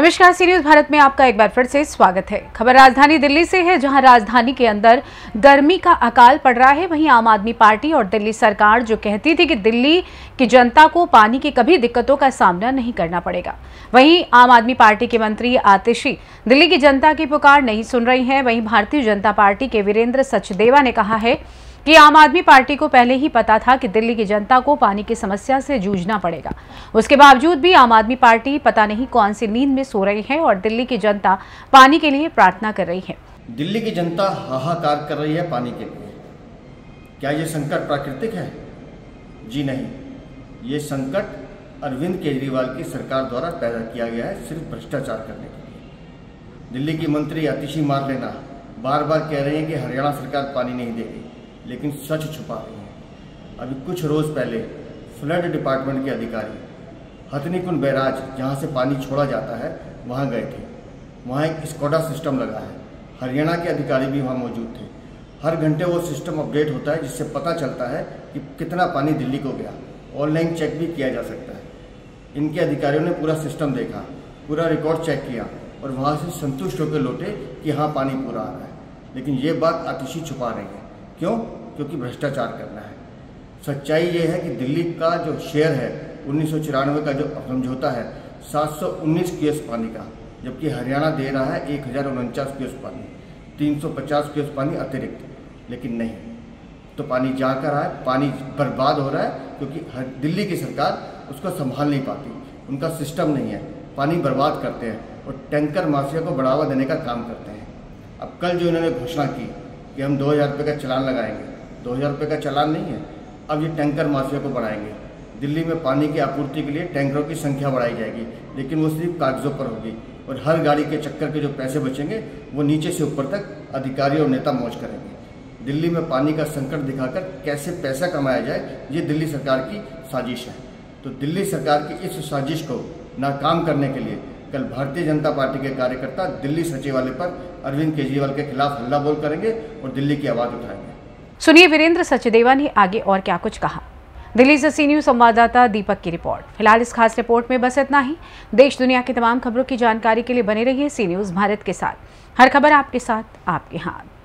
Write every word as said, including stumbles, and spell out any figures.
नमस्कार, सी न्यूज भारत में आपका एक बार फिर से स्वागत है। खबर राजधानी दिल्ली से है, जहां राजधानी के अंदर गर्मी का अकाल पड़ रहा है। वहीं आम आदमी पार्टी और दिल्ली सरकार जो कहती थी कि दिल्ली की जनता को पानी की कभी दिक्कतों का सामना नहीं करना पड़ेगा, वहीं आम आदमी पार्टी के मंत्री आतिशी दिल्ली की जनता की पुकार नहीं सुन रही हैं। वहीं भारतीय जनता पार्टी के वीरेंद्र सचदेवा ने कहा है कि आम आदमी पार्टी को पहले ही पता था कि दिल्ली की जनता को पानी की समस्या से जूझना पड़ेगा। उसके बावजूद भी आम आदमी पार्टी पता नहीं कौन सी नींद में सो रही है और दिल्ली की जनता पानी के लिए प्रार्थना कर रही है। दिल्ली की जनता हाहाकार कर रही है पानी के लिए। क्या ये संकट प्राकृतिक है? जी नहीं, ये संकट अरविंद केजरीवाल की सरकार द्वारा पैदा किया गया है, सिर्फ भ्रष्टाचार करने के लिए। दिल्ली की मंत्री आतिशी मार लेना बार बार कह रहे हैं कि हरियाणा सरकार पानी नहीं देगी, लेकिन सच छुपा रही है। अभी कुछ रोज पहले फ्लड डिपार्टमेंट के अधिकारी हथनीकुंड बैराज, जहां से पानी छोड़ा जाता है, वहां गए थे। वहां एक स्कोडा सिस्टम लगा है, हरियाणा के अधिकारी भी वहां मौजूद थे। हर घंटे वो सिस्टम अपडेट होता है, जिससे पता चलता है कि कितना पानी दिल्ली को गया। ऑनलाइन चेक भी किया जा सकता है। इनके अधिकारियों ने पूरा सिस्टम देखा, पूरा रिकॉर्ड चेक किया और वहां से संतुष्ट होकर लौटे कि हाँ, पानी पूरा आ रहा है। लेकिन ये बात आतिशी छुपा रही है। क्यों? क्योंकि भ्रष्टाचार करना है। सच्चाई ये है कि दिल्ली का जो शेयर है उन्नीस सौ चिरानवे का जो समझौता है सात सौ उन्नीस क्यूएस पानी का, जबकि हरियाणा दे रहा है एक हज़ार उनचास क्यूएस पानी, तीन सौ पचास क्यूएस पानी अतिरिक्त। लेकिन नहीं, तो पानी जा कर रहा है, पानी बर्बाद हो रहा है, क्योंकि दिल्ली की सरकार उसको संभाल नहीं पाती। उनका सिस्टम नहीं है, पानी बर्बाद करते हैं और टैंकर माफिया को बढ़ावा देने का काम करते हैं। अब कल जो इन्होंने घोषणा की कि हम दो हज़ार रुपये का चालान लगाएंगे, दो हज़ार रुपये का चालान नहीं है, अब ये टैंकर माफिया को बढ़ाएंगे। दिल्ली में पानी की आपूर्ति के लिए टैंकरों की संख्या बढ़ाई जाएगी, लेकिन वो सिर्फ कागजों पर होगी और हर गाड़ी के चक्कर के जो पैसे बचेंगे वो नीचे से ऊपर तक अधिकारी और नेता मौज करेंगे। दिल्ली में पानी का संकट दिखाकर कैसे पैसा कमाया जाए, ये दिल्ली सरकार की साजिश है। तो दिल्ली सरकार की इस साजिश को नाकाम करने के लिए कल भारतीय जनता पार्टी के कार्यकर्ता दिल्ली सचिवालय पर अरविंद केजरीवाल के खिलाफ हल्ला बोल करेंगे और दिल्ली की आवाज उठाएंगे। सुनिए वीरेंद्र सचदेवा ने आगे और क्या कुछ कहा। दिल्ली से सी न्यूज संवाददाता दीपक की रिपोर्ट। फिलहाल इस खास रिपोर्ट में बस इतना ही। देश दुनिया की तमाम खबरों की जानकारी के लिए बने रहिए सी न्यूज भारत के साथ। हर खबर आपके साथ, आपके हाथ।